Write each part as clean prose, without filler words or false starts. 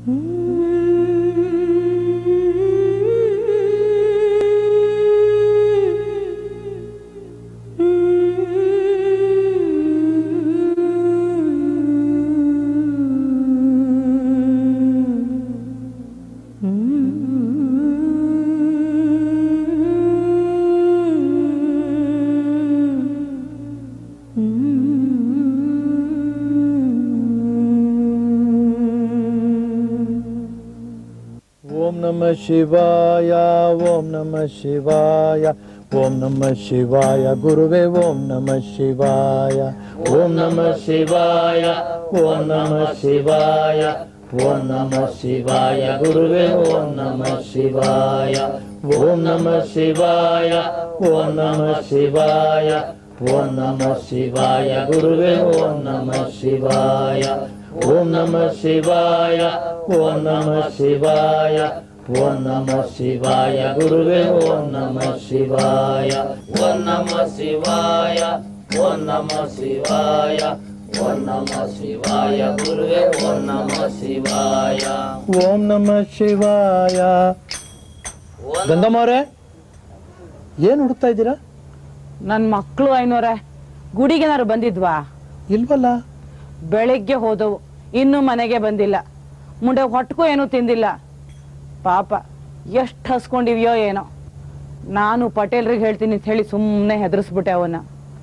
शिवाय ओम नमः शिवाय ओम नमः शिवाय गुरुवे ओम नमः शिवाय ओम नमः शिवाय ओम नमः शिवाय ओम नमः शिवाय गुरुवे ओम नमः शिवाय ओम नमः शिवाय ओम नमः शिवाय ओम नमः शिवाय गुरुवे ओम नमः शिवाय ओम नमः शिवाय ओम नमः शिवाय ओम नमः शिवाय गुरुवे ओम नमः शिवाय ओम नमः शिवाय ओम नमः शिवाय ओम नमः शिवाय गुरुवे ओम नमः शिवाय ओम नमः शिवाय ಗಂಗಮ್ಮವ್ರೆ ಏನು ಹುಡುಕ್ತಾ ಇದ್ದೀರಾ? ನನ್ನ ಮಕ್ಕಳು ಐನೋರೆ ಗುಡಿಗೇನಾರು ಬಂದಿದ್ವಾ? ಇಲ್ವಲ್ಲ. ಬೆಳಿಗ್ಗೆ ಹೋದವು, ಇನ್ನೂ ಮನೆಗೆ ಬಂದಿಲ್ಲ. ಮುಂದೆ ಹೊಟ್ಟಗೂ ಏನೂ ತಿಂದಿಲ್ಲ. ಪಾಪ ಎಷ್ಟು ಹಸ್ಕೊಂಡಿವ್ಯೋ ಏನೋ. ನಾನು ಪಟೇಲ್ರಿಗೆ ಹೇಳ್ತೀನಿ ಅಂತ ಹೇಳಿ ಸುಮ್ಮನೆ ಹೆದರ್ಸ್ಬಿಟ್ಟೆ ಅವನ್ನ.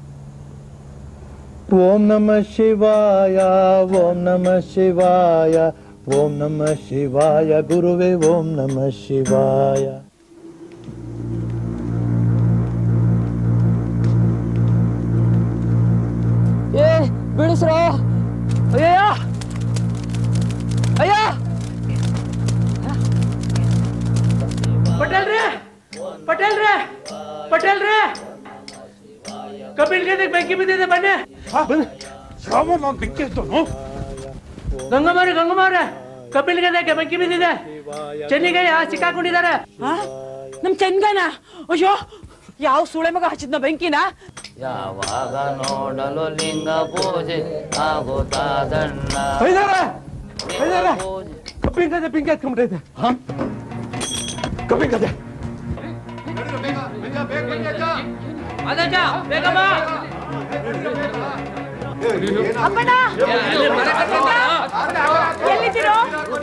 ಓಂ ನಮಃ ಶಿವಾಯ ಓಂ ನಮಃ ಶಿವಾಯ ಓಂ ನಮಃ ಶಿವಾಯ ಗುರುವೇ ಓಂ ನಮಃ ಶಿವಾಯ. ಬಿಡಿಸ್ರೋ. ಅಯ್ಯಯ್ಯ ಅಯ್ಯ ಪಟೇಲ್ರೆ ಪಟೇಲ್ರೆ ಪಟೇಲ್ರೆ ಕಪಿಲ್ ಗದೆ ಬೆಂಕಿ ಬಿದ್ದಿದೆ ಬನ್ನಿ. ಗಂಗಮ್ಮವ್ರೆ ಗಂಗಮ್ಮವ್ರೆ ಕಪಿಲ್ ಗದೆ ಬೆಂಕಿ ಬಿದ್ದಿದೆ. ಚೆನ್ನಿಗಯ್ಯ ಸಿಕ್ಕಾಕೊಂಡಿದ್ದಾರೆ. ನಮ್ ಚೆನ್ಗನ ಅಯ್ಯೋ ಯಾವ ಸುಳೆ ಮಗ ಹಚ್ಚಿದ್ನ ಬೆಂಕಿನ? ಯಾವಾಗ ನೋಡಲು ಲಿಂಗ ಪೂಜೆ ಆಗುತ್ತಾದಣ್ಣ. ಕಪಿಲ್ ಗದೆ ಬೆಂಕಿ ಹತ್ಕೊಂಡ್ಬಿಟ್ಟೈತೆ. ಕಪಿಲ್ ಗದೆ ಅಪ್ಪಣ್ಣ ಎಲ್ಲಿದ್ದೀರೋ?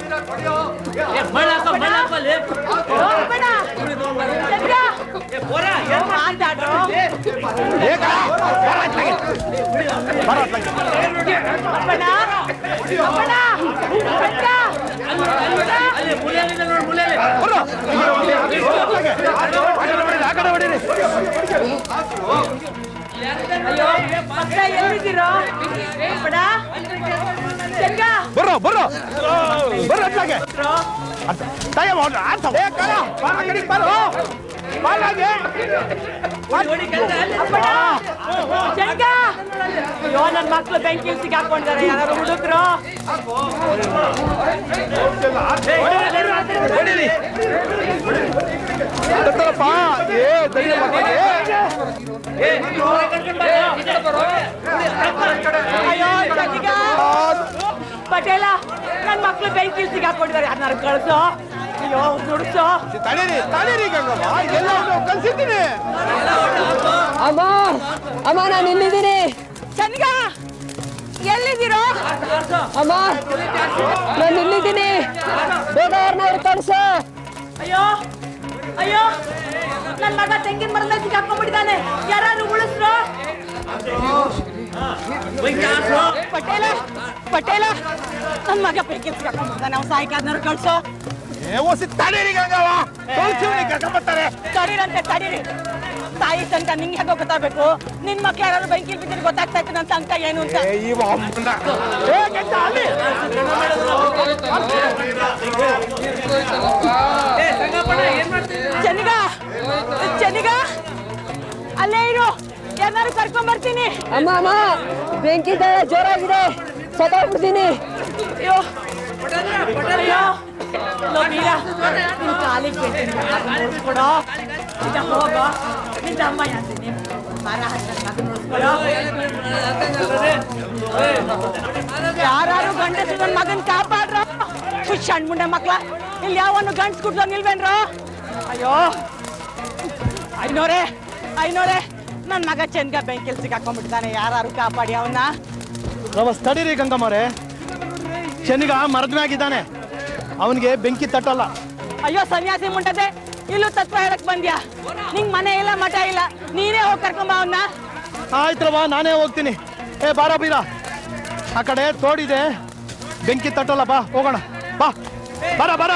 ಎಲ್ಲಿದ್ದೀರೋ? ಬರ್ರೋ ಬರ್ರೋ ಬರ್ರೋ ಅట్లాಗೆ ಅಯ್ಯೋ ನನ್ ಮಕ್ಳು ಬೆಂಕಿ ಸಿಕ್ಕಾಕೊಂಡಿದ್ದಾರೆ. ಯಾರು ಹುಡುಗ್ರು ಪಟೇಲ ನನ್ ಮಕ್ಳು ಬೆಂಕಿ ಸಿಕ್ಕಾಕೊಂಡಿದ್ದಾರೆ. ಯಾರು ಕಳ್ಸೋ. ಅಯ್ಯೋ ದುಡ್ಸೋ. ಕಲ್ಸಿದ್ದೀನಿ. ಅಮ್ಮ ಅಮ್ಮ ನಾನು ಇಲ್ಲಿದ್ದೀನಿ. ಚನ್ಗ ಎಲ್ಲಿದ್ದೀರೋ? ಅಮ್ಮ ನಾನು ಇಲ್ಲಿದ್ದೀನಿ. ಬೇಗ ಅವ್ರನ್ನ ಕಳ್ಸ. ಅಯ್ಯೋ ಅಯ್ಯೋ ನನ್ ಮಗ ತೆಂಗಿನ ಮರದಲ್ಲಿ ಸಿಕ್ಕಾಕೊಂಡ್ಬಿಟ್ಟಿದ್ದಾನೆ. ಯಾರು ಉಳಿಸ್ರು? ಪಟೇಲ ಪಟೇಲ ನನ್ ಮಗ ಬೆಂಕಿ ಸಿಕ್ಕಾಕೊಂಡ್ಬಿಟ್ಟಿದ್ದಾನೆ. ಅವ್ನು ಸಾಯ್ಕಾದ್ನವ್ರು ಕಳ್ಸೋ. ತಡೀರಂತೆ ತಡೀರಿ. ತಾಯಿ ತನಕ ನಿಂಗೆ ಹೇಗೋ ಗೊತ್ತಾಗಬೇಕು. ನಿನ್ ಮಕ್ಳು ಯಾರು ಬೆಂಕಿ ಬಿದ್ದರೆ ಗೊತ್ತಾಗ್ತಾ ಇತ್ತು ನನ್ನ ಸಂಕ ಏನು ಅಂತ. ಚೆನ್ನಿಗ ಚೆನ್ನಿಗ ಅಲ್ಲೇ ಇರು. ಯಾರು ಕರ್ಕೊಂಡ್ ಬರ್ತೀನಿ. ಅಮ್ಮ ಅಮ್ಮ ಬೆಂಕಿ ಜೋರಾಗಿದೆ. ಸತ್ತೋಗ್ಬಿಡ್ತೀನಿ. ಅಯ್ಯೋ ಅಯ್ಯೋ ನಿನ್ ಕಾಲಿಗೆ ನೋಡ್ಕೊಡೋ. ನಿನ್ನ ಹೋಗೋ. ನಿನ್ನ ಅಮ್ಮ ಯಾತೀನಿ ಮರ ನೋಡ್ಕೊಡೋ. ಯಾರು ಗಂಡಸು ನನ್ ಮಗನ್ ಕಾಪಾಡ್ರ. ಸಣ್ಣ ಮುಂಡೆ ಮಕ್ಳ ಇಲ್ಲಿ ಯಾವನ್ನು ಗಂಡ್ಸ್ ಕುಟ್ಲ ನಿಲ್ವೇನ್ರ? ಅಯ್ಯೋ ಐನೋರೆ ನನ್ ಮಗ ಚಂದ್ಗ ಬೆಂಕಿಲ್ ಸಿಕ್ಕಾಕೊಂಡ್ಬಿಟ್ಟಿದ್ದಾನೆ, ಯಾರು ಕಾಪಾಡಿ ಅವನ್ನ. ತಡೀರಿ ಗಂಗಮ್ಮವ್ರೆ, ಚೆನ್ನಿಗ ಮರದ ಮ್ಯಾಗಿದ್ದಾನೆ, ಅವನಿಗೆ ಬೆಂಕಿ ತಟ್ಟಲ್ಲ. ಅಯ್ಯೋ ಸನ್ಯಾಸಿ ಮುಂಟದೆ, ಇಲ್ಲೂ ತತ್ವ ಹೇಳಕ್ ಬಂದ್ಯಾ? ನಿಂಗ್ ಮನೆ ಇಲ್ಲ ಮಠ ಇಲ್ಲ, ನೀನೇ ಹೋಗಿ ಕರ್ಕೊಂಬ ಅವನ್ನ. ಆಯ್ತಲ್ವಾ, ನಾನೇ ಹೋಗ್ತೀನಿ. ಏ ಬಾರ ಬೀರ, ಆ ಕಡೆ ತೋಡಿದೆ, ಬೆಂಕಿ ತಟ್ಟಲ್ಲ, ಬಾ ಹೋಗೋಣ, ಬಾ ಬರ ಬರ.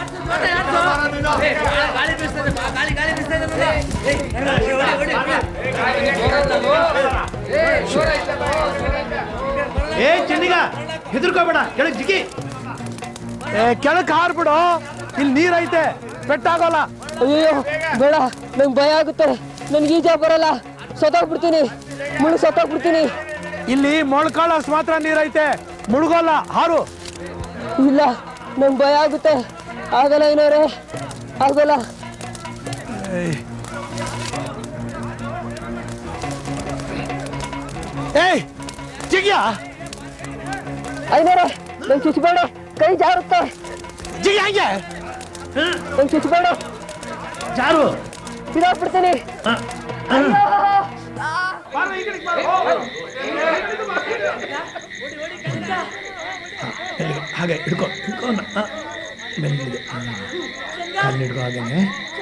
ಏ ಚೆನ್ನಿಗ ಹೆದರ್ಕೋಬೇಡ, ಕೆಳಗ್ ಜಿಗಿ. ಕೆಳಕ್ ಹಾರ್ಬಿಡು, ಇಲ್ಲಿ ನೀರೈತೆ, ಪೆಟ್ಟಾಗೋಲ್ಲ. ಅಯ್ಯೋ ಬೇಡ, ನಂಗೆ ಭಯ ಆಗುತ್ತೆ, ನನ್ಗೆ ಈಜ ಬರಲ್ಲ, ಸತ್ತೋಗ್ಬಿಡ್ತೀನಿ, ಸತ್ತೋಗ್ಬಿಡ್ತೀನಿ. ಇಲ್ಲಿ ಮೊಳ್ಕಾಳಷ್ಟು ಮಾತ್ರ ನೀರೈತೆ, ಮುಳುಗೋಲ್ಲ, ಹಾರು. ಇಲ್ಲ, ನಂಗೆ ಭಯ ಆಗುತ್ತೆ, ಆಗಲ್ಲ ಏನೋರೆ, ಆಗಲ್ಲ. ಏಯ್ ಜಿಗಿಯಾ, ಐನೋರೆ ನಂಗೆ ಚುಚ್ಚಬೇಡ, ಕೈ ಜಾರುತ್ತೆ. ಜಿಗಿ ಹಂಗೆ, ನಂಗೆ ಚುಚ್ಚಬೇಡ, ಜಾರು. ಬಿಡೋಗ್ಬಿಡ್ತೀನಿ. ಹಾಗೆ ಹಿಡ್ಕೊ ಹಿಡ್ಕೊ, ಬೆನ್ನಿಗೆ ಕಾಲು ಹಿಡ್ಕೊ, ಹಾಗೇನೆ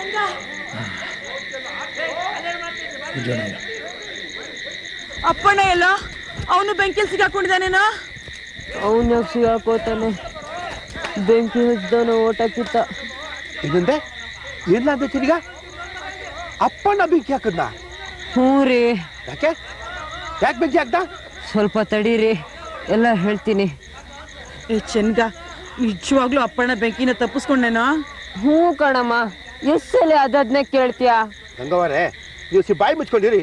ಅಪ್ಪಣ್ಣ ಎಲ್ಲ ಅವನು ಬೆಂಕಿಲ್ ಸಿಕ್ಕಾಕೊಂಡಿದ್ದಾನೇನೋ. ಅವನ ಸಿಗಾಕೋತಾನೆ, ಬೆಂಕಿ ಹಚ್ಚಿದವನು ಓಟಕ್ಕಿತ್ತ. ಇದಂತೆ ಏನ್ಲ ಅಂತ ಚೆನ್ನಿಗ? ಅಪ್ಪಣ್ಣ ಬೆಂಕಿ ಹಾಕದ್ನ? ಹ್ಞೂ ರೀ. ಯಾಕೆ ಯಾಕೆ ಬೆಂಕಿ ಹಾಕ್ದ? ಸ್ವಲ್ಪ ತಡೀರಿ, ಎಲ್ಲ ಹೇಳ್ತೀನಿ. ಏ ಚಂದ್ಗ, ನಿಜವಾಗ್ಲೂ ಅಪ್ಪಣ್ಣ ಬೆಂಕಿನ ತಪ್ಪಿಸ್ಕೊಂಡೇನೋ? ಹ್ಞೂ ಕಣಮ್ಮ, ಎಷ್ಟು ಸಲ ಅದನ್ನೇ ಕೇಳ್ತೀಯಾ? ಗಂಗವರೇ, ನೀವು ಬಾಯಿ ಮುಚ್ಕೊಂಡಿರಿ.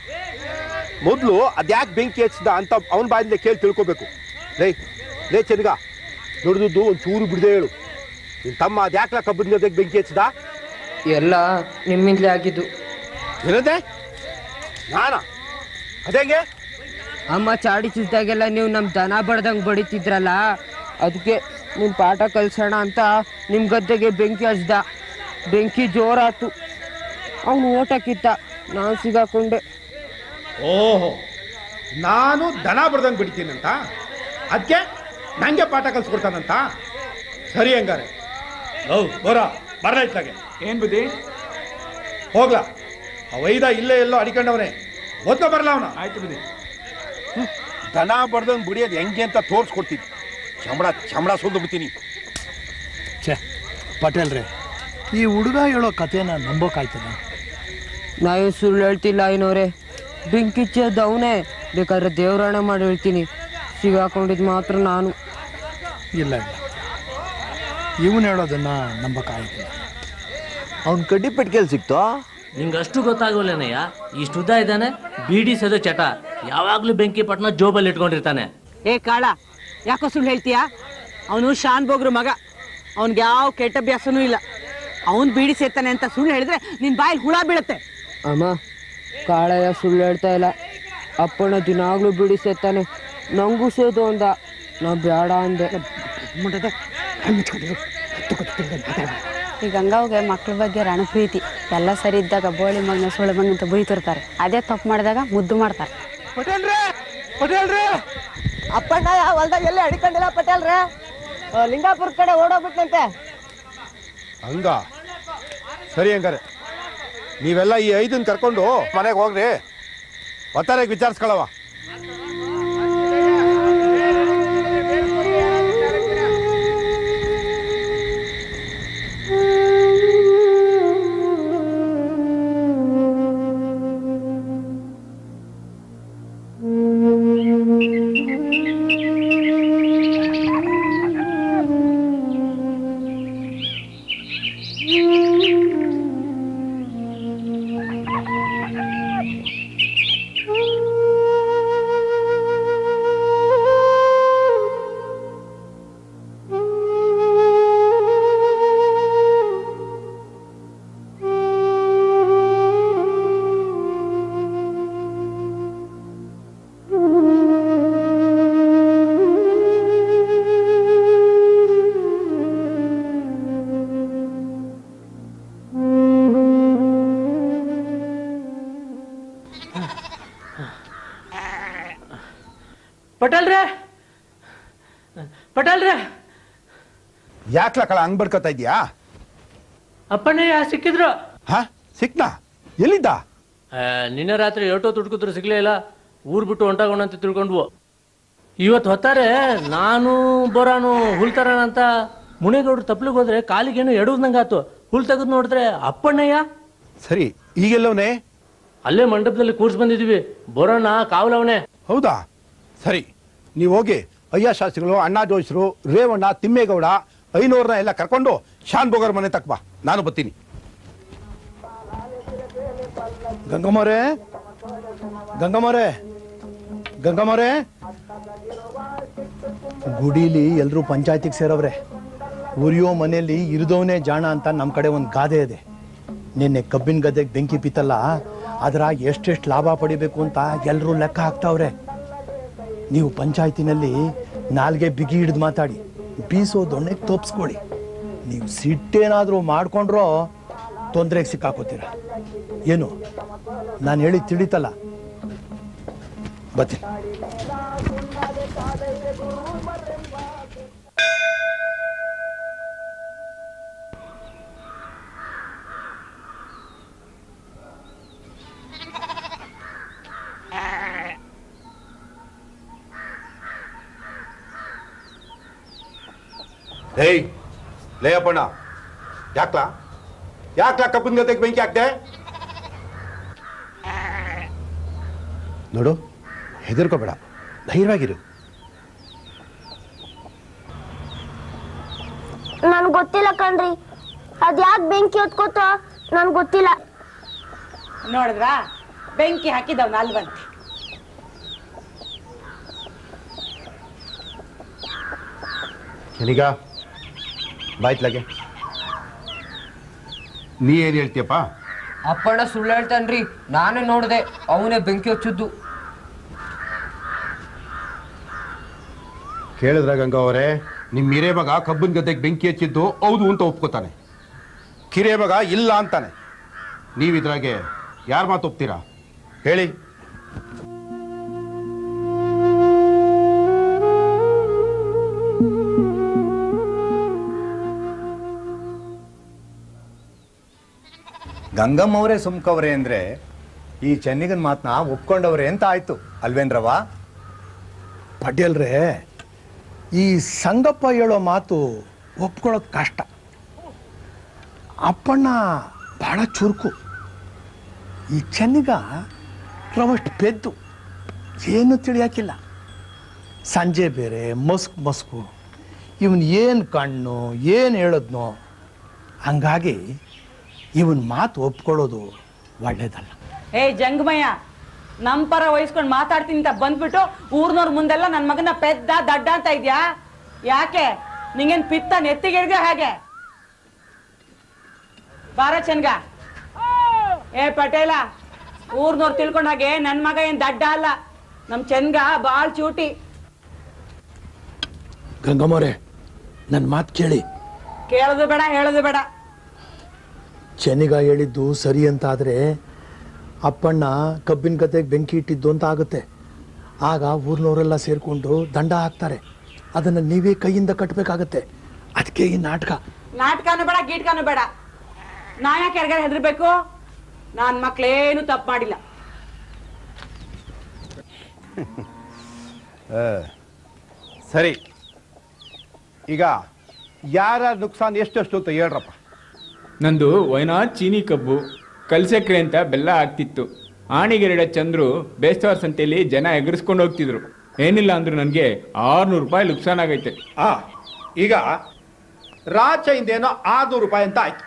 ಮೊದಲು ಅದ್ಯಾಕೆ ಬೆಂಕಿ ಹಚ್ಚಿದ ಅಂತ ಅವನ ಬಾಯಿಂದ ಕೇಳಿ ತಿಳ್ಕೊಬೇಕು. ಲೇ ಚೆನ್ನಿಗ, ದುಡ್ದು ಒಂದು ಚೂರು ಬಿಡದೆ ಹೇಳು, ನಿನ್ ತಮ್ಮ ಅದ್ಯಾಕ್ಲ ಕಬ್ಬದ ಜೊತೆಗೆ ಬೆಂಕಿ ಹಚ್ಚಿದ? ಎಲ್ಲ ನಿಮ್ಮಿಂದಲೇ ಆಗಿದ್ದು. ಏನಂತೆ? ನಾನಾ? ಅದೇಂಗೆ? ಅಮ್ಮ ಚಾಡಿ ಚುಚ್ಚಿದಾಗೆಲ್ಲ ನೀವು ನಮ್ಮ ದನ ಬಡ್ದಂಗೆ ಬಡಿತಿದ್ರಲ್ಲ, ಅದಕ್ಕೆ ನಿಮ್ಮ ಪಾಠ ಕಲ್ಸೋಣ ಅಂತ ನಿಮ್ಮ ಗದ್ದೆಗೆ ಬೆಂಕಿ ಹಚ್ದ. ಬೆಂಕಿ ಜೋರಾತು, ಅವನು ಓಟಕ್ಕಿತ್ತ, ನಾನು ಸಿಗಾಕೊಂಡೆ. ಓಹೋ, ನಾನು ದನ ಬಡ್ದಂಗೆ ಬಿಡ್ತೀನಂತ, ಅದಕ್ಕೆ ನಂಗೆ ಪಾಠ ಕಲ್ಸ್ಕೊಡ್ತಾನಂತ? ಸರಿ ಹಂಗಾರೆ. ಬರ ಇತ್ತಾಗೆ ಏನ್ ಬುದ್ಧಿ? ಹೋಗ್ಲಾ, ಅವೈದ ಇಲ್ಲೇ ಎಲ್ಲೋ ಅಡಿಕೊಂಡವನೇ, ಓದ್ಕೊ ಬರಲ್ಲ ಅವನ. ಆಯ್ತು ಬುದ್ಧಿ. ದನ ಬಡ್ದಂಗೆ ಬಿಡಿಯೋದು ಹೆಂಗೆ ಅಂತ ತೋರಿಸ್ಕೊಡ್ತೀನಿ, ಚಮಡ ಸುಲ್ದು ಬಿಡ್ತೀನಿ. ಛೇ ಪಟೇಲ್ರೆ, ಈ ಹುಡುಗ ಹೇಳೋ ಕಥೆನ ನಂಬೋಕಾಯ್ತದ? ನಾವೇ ಸುಳ್ಳು ಹೇಳ್ತಿಲ್ಲ ಐನೋರೆ, ಬೆಂಕಿ ಹಚ್ಚೋದು ಅವನೇ, ಬೇಕಾದ್ರೆ ದೇವರಾಣೆ ಮಾಡಿ ಹೇಳ್ತೀನಿ, ಸಿಗಾಕೊಂಡಿದ್ದು ಮಾತ್ರ ನಾನು. ಇಲ್ಲ ಇಲ್ಲ, ಇವನು ಹೇಳೋದನ್ನ ನಂಬಕ್ಕಾಯ್ತಿಲ್ಲ. ಅವ್ನು ಕಡ್ಡಿ ಪೆಟ್ಟಿಗೆಲ್ ಸಿಕ್ತೋ? ನಿಂಗೆ ಅಷ್ಟು ಗೊತ್ತಾಗೋಲ್ಲೇನಯ್ಯ, ಇಷ್ಟು ಉದ್ದ ಇದ್ದಾನೆ, ಬೀಡಿ ಸೆದ ಚಟ, ಯಾವಾಗ್ಲೂ ಬೆಂಕಿ ಪಟ್ನ ಜೋಬಲ್ಲಿ ಇಟ್ಕೊಂಡಿರ್ತಾನೆ. ಏ ಕಾಳ, ಯಾಕೋ ಸುಳ್ಳು ಹೇಳ್ತೀಯಾ? ಅವನು ಶಾನ್ ಬೋಗ್ರು ಮಗ, ಅವನ್ಗೆ ಯಾವ ಕೆಟ್ಟ ಅಭ್ಯಾಸನೂ ಇಲ್ಲ. ಅವನು ಬೀಡಿ ಸೇರ್ತಾನೆ ಅಂತ ಸುಳ್ಳು ಹೇಳಿದ್ರೆ ನಿನ್ ಬಾಯಿ ಹುಳ ಬೀಳುತ್ತೆ. ಅಮ್ಮ, ಕಾಳಯ್ಯ ಸುಳ್ಳು ಹೇಳ್ತಾ ಇಲ್ಲ, ಅಪ್ಪಣ್ಣ ದಿನಾಗ್ಲೂ ಬಿಡಿಸೇತಾನೆ, ನಂಗೂ ಸೇದು ಅಂದ, ನಾ ಬೇಡ ಅಂದೆ. ಈ ಗಂಗಾವ್ಗೆ ಮಕ್ಳ ಬಗ್ಗೆ ರಣ ಪ್ರೀತಿ, ಎಲ್ಲ ಸರಿ ಇದ್ದಾಗ ಬೋಳಿ ಮಗನ ಸೊಳ್ಳೆ ಮಗನ ಅಂತ ಬೈತಿರ್ತಾರೆ, ಅದೇ ತಪ್ಪು ಮಾಡಿದಾಗ ಮುದ್ದು ಮಾಡ್ತಾರೆ. ಪಟೇಲ್ರೆ, ಅಪ್ಪಣ್ಣ ಹೊಲ್ದಾಗ ಎಲ್ಲಿ ಅಡಿಕೊಂಡಿಲ್ಲ ಪಟೇಲ್ರೆ, ಲಿಂಗಾಪುರ ಕಡೆ ಓಡೋಗ್ಬಿಟ್ಟಂತೆ. ಹಂಗ ಸರಿ ಹಂಗಾರೆ, ನೀವೆಲ್ಲ ಈ 5 ಕರ್ಕೊಂಡು ಮನೆಗೆ ಹೋಗ್ರಿ, ಒತ್ತಾರೆಗೆ ವಿಚಾರಿಸ್ಕೊಳವ. ಪಟೇಲ್ರೆ ಪಟೇಲ್ರೆ ಯಾಕ್ಲ ಕಳ ಹಂಗ್ ಬಡ್ಕೊತಾ ಇದೀಯಾ? ಅಪ್ಪಣ್ಣಯ್ಯ ಸಿಕ್ಕಿದ್ರು. ಹಾ ಸಿಕ್ನಾ? ಎಲ್ಲಿದ್ದ? ನಿನ್ನೆ ರಾತ್ರಿ ಏಟೋ ತುಡ್ಕಿದ್ರು ಸಿಗ್ಲೇ ಇಲ್ಲ. ಊರ್ ಬಿಟ್ಟು ಹೊಂಟಾಗೋಣಂತ ತಿಳ್ಕೊಂಡ್ವು. ಇವತ್ತು ಹೊತ್ತಾರೆ ನಾನು ಬರೋನು ಹುಲ್ ತರೋಣ ಅಂತ ಮುನೇಗೌಡ್ರು ತಪ್ಲಿಗೆ ಹೋದ್ರೆ ಕಾಲಿಗೇನು ಎಡುವುದಂಗಾತು. ಹುಲ್ ತೆಗೆದು ನೋಡಿದ್ರೆ ಅಪ್ಪಣ್ಣಯ್ಯ. ಸರಿ, ಈಗೆಲ್ಲವನೇ? ಅಲ್ಲೇ ಮಂಟಪದಲ್ಲಿ ಕೂರ್ಸ್ ಬಂದಿದೀವಿ. ಬರೋಣ ಕಾವಲವನೇ. ಹೌದಾ? ಸರಿ, ನೀವು ಹೋಗಿ ಅಯ್ಯ ಶಾಸ್ತ್ರಿಗಳು, ಅಣ್ಣ ಜೋಯಿಸರು, ರೇವಣ್ಣ, ತಿಮ್ಮೇಗೌಡ, ಐನೂರನ್ನ ಎಲ್ಲ ಕರ್ಕೊಂಡು ಶಾನ್ ಬೋಗರ್ ಮನೆ ತಕ್ಕ ಬಾ. ನಾನು ಬರ್ತೀನಿ. ಗಂಗಮ್ಮರೇ, ಗಂಗಮ್ಮರೇ, ಗಂಗಮ್ಮರೇ, ಗುಡಿಲಿ ಎಲ್ರೂ ಪಂಚಾಯತಿಗೆ ಸೇರವ್ರೆ. ಉರಿಯೋ ಮನೆಯಲ್ಲಿ ಇರಿದವನೇ ಜಾಣ ಅಂತ ನಮ್ಮ ಕಡೆ ಒಂದು ಗಾದೆ ಇದೆ. ನಿನ್ನೆ ಕಬ್ಬಿನ ಗದ್ದೆಗೆ ಬೆಂಕಿ ಬಿತ್ತಲ್ಲ, ಅದರ ಎಷ್ಟೆಷ್ಟು ಲಾಭ ಪಡಿಬೇಕು ಅಂತ ಎಲ್ಲರೂ ಲೆಕ್ಕ ಹಾಕ್ತಾವ್ರೆ. ನೀವು ಪಂಚಾಯತಿನಲ್ಲಿ ನಾಲ್ಗೆ ಬಿಗಿ ಹಿಡಿದು ಮಾತಾಡಿ, ಬೀಸೋ ದೊಣ್ಣೆಗೆ ತೋಪ್ಸ್ಕೊಳ್ಳಿ. ನೀವು ಸಿಟ್ಟೇನಾದರೂ ಮಾಡ್ಕೊಂಡ್ರೋ ತೊಂದರೆಗೆ ಸಿಕ್ಕಾಕೋತೀರ. ಏನು ನಾನು ಹೇಳಿ ತಿಳಿತಲ್ಲ? ಬರ್ತೀನಿ. ಏಯ್ ಲೇ ಅಪ್ಪಣ್ಣ, ಯಾಕ್ಲಾ ಕಬ್ಬಿನ ಗದ್ದೆಗೆ ಬೆಂಕಿ ಹಾಕ್ದೆ? ನೋಡು, ಹೆದರ್ಕೋಬೇಡ, ಧೈರ್ಯವಾಗಿರು. ನನ್ ಗೊತ್ತಿಲ್ಲ ಕಣ್ರಿ, ಅದ್ಯಾಕ್ ಬೆಂಕಿ ಹೊತ್ಕೋತ ನನ್ ಗೊತ್ತಿಲ್ಲ. ನೋಡಿದ್ರಾ, ಬೆಂಕಿ ಹಾಕಿದವ್ ಅಲ್ವಂತೆ. ನನಗ ಬಾಯ್ತ್ಲಾಗೆ ನೀ ಏನ್ ಹೇಳ್ತೀಯಪ್ಪ? ಅಪ್ಪಣ್ಣ ಸುಳ್ಳು ಹೇಳ್ತಾನ್ರಿ, ನಾನೇ ನೋಡ್ದೆ, ಅವನೇ ಬೆಂಕಿ ಹಚ್ಚಿದ್ದು. ಕೇಳಿದ್ರ ಗಂಗಾ ಅವರೇ, ನಿಮ್ ಹಿರೇ ಮಗ ಕಬ್ಬಿನ ಗದ್ದೆಗೆ ಬೆಂಕಿ ಹಚ್ಚಿದ್ದು ಹೌದು ಅಂತ ಒಪ್ಕೋತಾನೆ, ಕಿರೇ ಮಗ ಇಲ್ಲ ಅಂತಾನೆ. ನೀವಿದ್ರಾಗೆ ಯಾರ ಮಾತು ಒಪ್ತೀರಾ ಹೇಳಿ? ಗಂಗಮ್ಮವರೇ ಸುಮ್ಕವ್ರೆ ಅಂದ್ರೆ ಈ ಚೆನ್ನಿಗನ್ ಮಾತನ್ನ ಒಪ್ಕೊಂಡವ್ರೆ ಅಂತ ಆಯ್ತು ಅಲ್ವೇನ್ರವ? ಪಟೇಲ್ರೇ, ಈ ಸಂಗಪ್ಪ ಹೇಳೋ ಮಾತು ಒಪ್ಕೊಳ್ಳೋದು ಕಷ್ಟ. ಅಪ್ಪಣ್ಣ ಬಹಳ ಚುರುಕು. ಈ ಚೆನ್ನಿಗ ರವಷ್ಟು ಪೆದ್ದು ಏನು ತಿಳಿಯಾಕಿಲ್ಲ. ಸಂಜೆ ಬೇರೆ ಮಸ್ಕು. ಇವನ್ ಏನು ಕಣ್ಣು ಏನು ಹೇಳದ್ನೋ, ಹಂಗಾಗಿ ಇವನ್ ಮಾತು ಒಪ್ಕೊಳ್ಳೋದು ಒಳ್ಳೇದಲ್ಲ. ಜಂಗಮಯ್ಯ, ನಮ್ಮ ಪರ ವಹಿಸ್ಕೊಂಡು ಮಾತಾಡ್ತೀನಿ ಅಂತ ಬಂದ್ಬಿಟ್ಟು ಊರ್ನವ್ರ ಮುಂದೆಲ್ಲ ನನ್ನ ಮಗನ ಪೆದ್ದ ದಡ್ಡ ಅಂತ ಇದ್ಯಾ? ಯಾಕೆ ನಿಂಗೇನ್ ಪಿತ್ತ ನೆತ್ತಿಗಿಡ್ಗ ಹಾಗೆ? ಬಾರ ಚೆನ್ಗ. ಪಟೇಲ, ಊರ್ನವ್ರು ತಿಳ್ಕೊಂಡ ಹಾಗೆ ನನ್ ಮಗ ಏನ್ ದಡ್ಡ ಅಲ್ಲ, ನಮ್ ಚೆನ್ಗ ಬಾಳ್ ಚೂಟಿ. ಗಂಗಮ್ಮವ್ರೆ, ನನ್ನ ಮಾತು ಕೇಳಿ. ಕೇಳೋದು ಬೇಡ, ಹೇಳೋದು ಬೇಡ. ಚೆನ್ನಿಗ ಹೇಳಿದ್ದು ಸರಿ ಅಂತ ಆದರೆ ಅಪ್ಪಣ್ಣ ಕಬ್ಬಿನ ಗದ್ದೆಗೆ ಬೆಂಕಿ ಇಟ್ಟಿದ್ದು ಅಂತ ಆಗುತ್ತೆ. ಆಗ ಊರಿನವರೆಲ್ಲ ಸೇರಿಕೊಂಡು ದಂಡ ಹಾಕ್ತಾರೆ. ಅದನ್ನು ನೀವೇ ಕೈಯಿಂದ ಕಟ್ಟಬೇಕಾಗತ್ತೆ. ಅದಕ್ಕೆ ಈ ನಾಟಕನೂ ಬೇಡ, ಗೀಟ್ಕನೂ ಬೇಡ. ನಾ ಯಾಕೆ ಯಾರಿಗಾರ ಹೆದರ್ಬೇಕು? ನನ್ನ ಮಕ್ಳೇನು ತಪ್ಪು ಮಾಡಿಲ್ಲ. ಸರಿ, ಈಗ ಯಾರ ನುಕ್ಸಾನ್ ಎಷ್ಟೆಷ್ಟು ಅಂತ ಹೇಳ್ರಪ್ಪ. ನಂದು ವೈನಾಡ್ ಚೀನಿ ಕಬ್ಬು, ಕಲ್ಸಕ್ರೆ ಅಂತ ಬೆಲ್ಲ ಆಗ್ತಿತ್ತು. ಆಣಿಗೆರಡ ಚಂದ್ರು ಬೇಸ್ತವಾರ ಸಂತೆಯಲ್ಲಿ ಜನ ಎಗರಿಸ್ಕೊಂಡು ಹೋಗ್ತಿದ್ರು. ಏನಿಲ್ಲ ಅಂದ್ರು ನನಗೆ 600 ರೂಪಾಯಿ ನುಕ್ಸಾನ್ ಆಗೈತೆ. ಈಗ ರಾಚೆಯಿಂದೇನೋ 600 ರೂಪಾಯಿ ಅಂತ ಆಯ್ತು.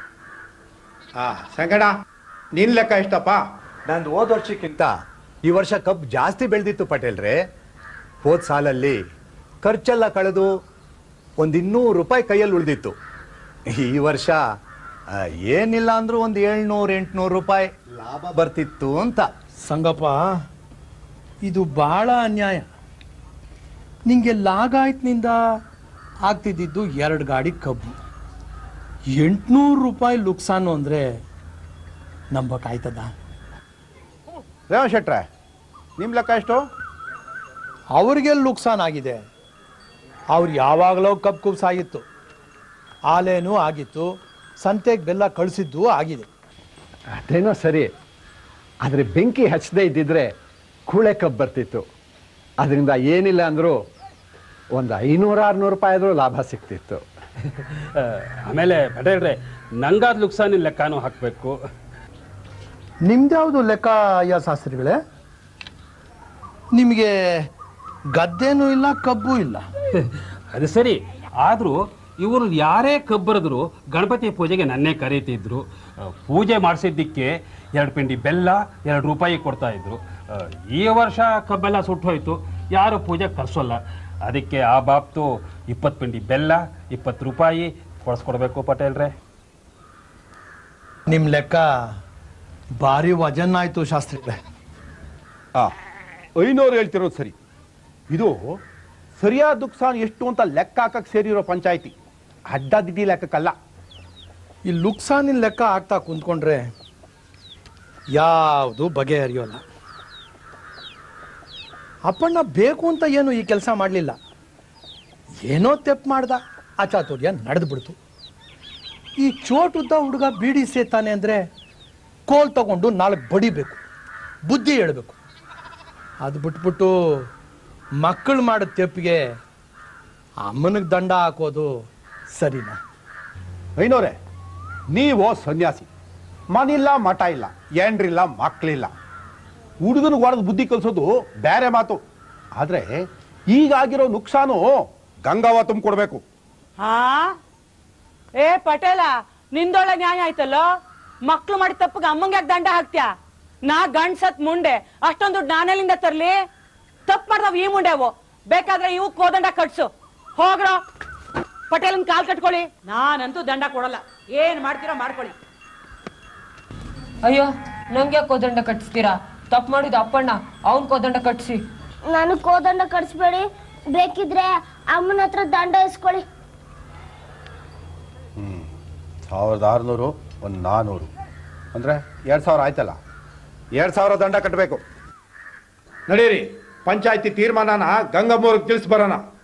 ಸಂಗಡ ನಿನ್ ಲೆಕ್ಕ ಎಷ್ಟಪ್ಪ? ನಂದು ಹೋದ ವರ್ಷಕ್ಕಿಂತ ಈ ವರ್ಷ ಕಬ್ಬು ಜಾಸ್ತಿ ಬೆಳೆದಿತ್ತು ಪಟೇಲ್ರೆ. ಹೋದ ಸಾಲಲ್ಲಿ ಖರ್ಚೆಲ್ಲ ಕಳೆದು ಒಂದು 200 ರೂಪಾಯಿ ಕೈಯಲ್ಲಿ ಉಳಿದಿತ್ತು. ಈ ವರ್ಷ ಏನಿಲ್ಲ ಅಂದ್ರೂ ಒಂದು 700-800 ರೂಪಾಯಿ ಲಾಭ ಬರ್ತಿತ್ತು ಅಂತ. ಸಂಗಪ್ಪ, ಇದು ಬಹಳ ಅನ್ಯಾಯ. ನಿಂಗೆ ಲಾಗಾಯ್ತಿನಿಂದ ಆಗ್ತಿದ್ದು 2 ಗಾಡಿ ಕಬ್ಬು, 800 ರೂಪಾಯಿ ಲುಕ್ಸಾನು ಅಂದರೆ ನಂಬಕ್ಕಾಯ್ತದ? ರೇವ ಶೆಟ್ರೆ, ನಿಮ್ಮ ಲೆಕ್ಕ ಎಷ್ಟು? ಅವ್ರಿಗೆ ನುಕ್ಸಾನ್ ಆಗಿದೆ. ಅವ್ರು ಯಾವಾಗಲೂ ಕಬ್ಬು ಕುಬ್ಸಾಗಿತ್ತು, ಆಲೇನೂ ಆಗಿತ್ತು, ಸಂತೆಗೆ ಬೆಲ್ಲ ಕಳಿಸಿದ್ದು ಆಗಿದೆ. ಅದೇನೋ ಸರಿ, ಆದರೆ ಬೆಂಕಿ ಹಚ್ಚದೇ ಇದ್ದಿದ್ರೆ ಕೂಳೆ ಕಬ್ಬು ಬರ್ತಿತ್ತು. ಅದರಿಂದ ಏನಿಲ್ಲ ಅಂದರೂ ಒಂದು 500-600 ರೂಪಾಯಿ ಆದರೂ ಲಾಭ ಸಿಗ್ತಿತ್ತು. ಆಮೇಲೆ ಪಟೇಲ್ರೆ, ನಂಗಾದ ನುಕ್ಸಾನಿನ ಲೆಕ್ಕನೂ ಹಾಕಬೇಕು. ನಿಮ್ದ್ಯಾವುದು ಲೆಕ್ಕ ಅಯ್ಯ ಶಾಸ್ತ್ರಿಗಳೇ? ನಿಮಗೆ ಗದ್ದೆನೂ ಇಲ್ಲ, ಕಬ್ಬು ಇಲ್ಲ. ಅದು ಸರಿ, ಆದರೂ ಇವರು ಯಾರೇ ಕಬ್ಬರಿದ್ರು ಗಣಪತಿ ಪೂಜೆಗೆ ನನ್ನೇ ಕರೀತಿದ್ರು. ಪೂಜೆ ಮಾಡಿಸಿದ್ದಕ್ಕೆ 2 ಪಿಂಡಿ ಬೆಲ್ಲ 2 ರೂಪಾಯಿ ಕೊಡ್ತಾ ಇದ್ರು. ಈ ವರ್ಷ ಕಬ್ಬೆಲ್ಲ ಸುಟ್ಟು ಹೋಯ್ತು, ಯಾರು ಪೂಜೆ ಕರ್ಸೋಲ್ಲ. ಅದಕ್ಕೆ ಆ ಬಾಪ್ತು 20 ಪಿಂಡಿ ಬೆಲ್ಲ 20 ರೂಪಾಯಿ ಕೊಡಿಸ್ಕೊಡ್ಬೇಕು ಪಟೇಲ್ರೆ. ನಿಮ್ಮ ಲೆಕ್ಕ ಭಾರಿ ವಜನ್ ಆಯ್ತು ಶಾಸ್ತ್ರಿಗಳೇ. 500 ಹೇಳ್ತಿರೋದು ಸರಿ. ಇದು ಸರಿಯಾದ ನುಕ್ಸಾನ್ ಎಷ್ಟು ಅಂತ ಲೆಕ್ಕ ಹಾಕಕ್ಕೆ ಸೇರಿರೋ ಪಂಚಾಯಿತಿ, ಅಡ್ಡದಿಡ್ಡಿ ಲೆಕ್ಕಕ್ಕಲ್ಲ. ಈ ನುಕ್ಸಾನಿನ ಲೆಕ್ಕ ಆಗ್ತಾ ಕುಂತ್ಕೊಂಡ್ರೆ ಯಾವುದು ಬಗೆಹರಿಯೋಲ್ಲ. ಅಪ್ಪಣ್ಣ ಬೇಕು ಅಂತ ಏನು ಈ ಕೆಲಸ ಮಾಡಲಿಲ್ಲ, ಏನೋ ತೆಪ್ಪು ಮಾಡ್ದ, ಅಚಾತುರ್ಯ ನಡೆದು ಬಿಡ್ತು. ಈ ಚೋಟುದ್ದ ಹುಡುಗ ಬೀಡಿ ಸೇತಾನೆ ಅಂದರೆ ಕೋಲ್ ತಗೊಂಡು 4 ಬಡಿಬೇಕು, ಬುದ್ಧಿ ಹೇಳಬೇಕು. ಅದು ಬಿಟ್ಬಿಟ್ಟು ಮಕ್ಕಳು ಮಾಡಿದ ತೆಪ್ಪಿಗೆ ಅಮ್ಮನಿಗೆ ದಂಡ ಹಾಕೋದು ಸರಿನಾ? ಐನೋರೆ, ನೀವು ಸನ್ಯಾಸಿ, ಮನಿಲ್ಲ ಮಠ ಇಲ್ಲ, ಏನ್ರಿಲ್ಲ ಮಕ್ಕಳಿಲ್ಲ. ಹುಡುಗನಿಗೆ ಹೊಡೆದು ಬುದ್ಧಿ ಕಲಿಸೋದು ಬೇರೆ ಮಾತು. ಆದರೆ ಈಗಾಗಿರೋ ನುಕ್ಸಾನು ಗಂಗಾವ ತುಂಬಿಕೊಡ್ಬೇಕು. ಹಾ ಏ ಪಟೇಲ, ನಿಂದೊಳ ನ್ಯಾಯ ಆಯ್ತಲ್ಲೋ. ಮಕ್ಳು ಮಾಡಿ ತಪ್ಪಗೆ ಅಮ್ಮಂಗೆ ಯಾಕೆ ದಂಡ ಹಾಕ್ತ್ಯಾ? ನಾ ಗಂಡ್ಸತ್ ಮುಂಡೆ ಅಷ್ಟೊಂದು ದುಡ್ಡು ನಾನೆಲ್ಲಿಂದ ತರ್ಲಿ? ತಪ್ಪು ಮಾಡ್ದವ್ ಈ ಮುಂಡೆವು, ಬೇಕಾದ್ರೆ ಇವು ಕೋದಂಡ ಕಟ್ಸು. ಹೋಗ್ರೋ, ಪಟೇಲನ್ ಕಾಲ್ ಕಟ್ಕೊಳ್ಳಿ. ನಾನಂತೂ ದಂಡ ಕೊಡಲ್ಲ, ಏನ್ ಮಾಡ್ತೀರೋ ಮಾಡ್ಕೊಳ್ಳಿ. ಅಯ್ಯೋ, ನಂಗೆ ಕೋದಂಡ ಕಟ್ಟಿಸ್ತೀರಾ? ತಪ್ಪು ಮಾಡಿದ ಅಪ್ಪಣ್ಣ, ಅವನ್ ಕೋದಂಡ ಕಟ್ಸಿ. ನಾನು ಕೋದಂಡ ಕಟ್ಸ್ಬೇಡಿ, ಬೇಕಿದ್ರೆ ಅಮ್ಮನ ಹತ್ರ ದಂಡ ಇಸ್ಕೊಳ್ಳಿ. 1600 ಒಂದು 400 ಅಂದರೆ 2000 ಆಯ್ತಲ್ಲ. 2000 ದಂಡ ಕಟ್ಟಬೇಕು. ನಡೀರಿ, ಪಂಚಾಯತಿ ತೀರ್ಮಾನನ ಗಂಗಮ್ಮವ್ರಿಗೆ ತಿಳಿಸಿ ಬರೋಣ.